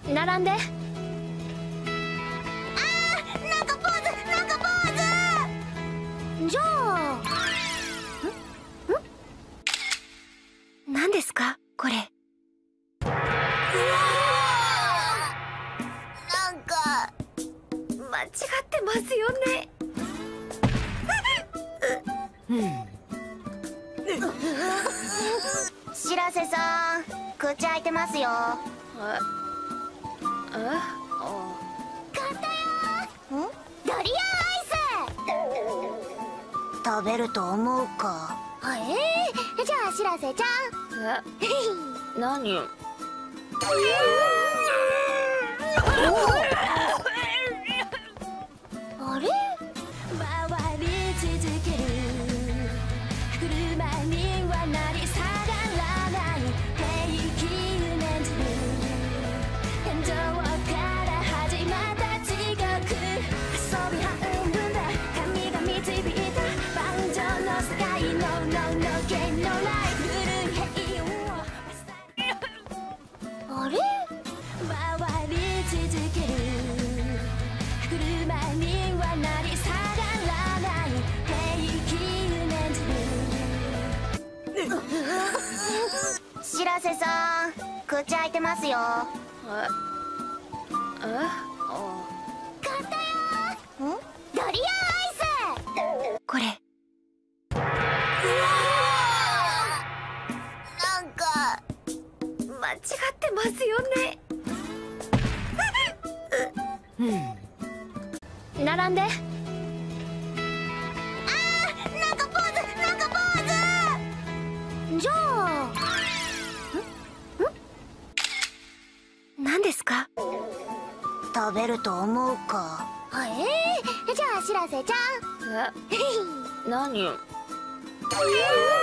並んで。 なんかポーズ、なんかポーズ。じゃあ、 何ですかこれ。 なんか間違ってますよね。 白瀬さん、口開いてますよ。 え買ったよ。ドリアンアイス食べると思うか。じゃあ白瀬ちゃん。 何？ あれ？ 回り続ける車にはなり下がらない平気念じる天井から始まった地獄遊び半分だ神が導いた万丈の世界の権のない古い平穏をあれ？ 回り続ける車にはなり下がらない平気念じる白瀬さん、口開いてますよ。買ったよ。ドリアンアイス。 これ。 なんか間違ってますよね。並んで。 なんかポーズ、なんかポーズ。じゃあ、 何ですか？ 食べると思うか。じゃあ白瀬ちゃん。 何？